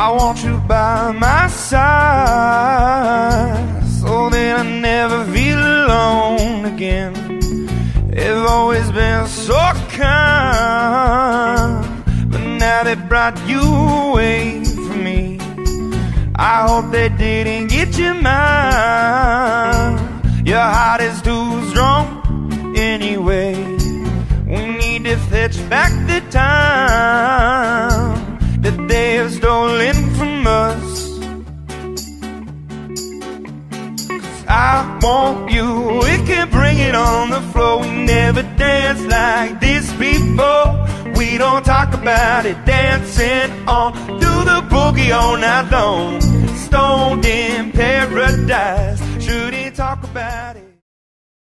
I want you by my side, so that I never feel alone again. They've always been so kind, but now they brought you away from me. I hope they didn't get you mine. Your heart is too strong anyway. We need to fetch back the time that they have stolen from us. 'Cause I want you, we can bring it on the floor. We never danced like this before. We don't talk about it, dancing on, do the boogie all night long. Stoned in paradise, shouldn't talk about it.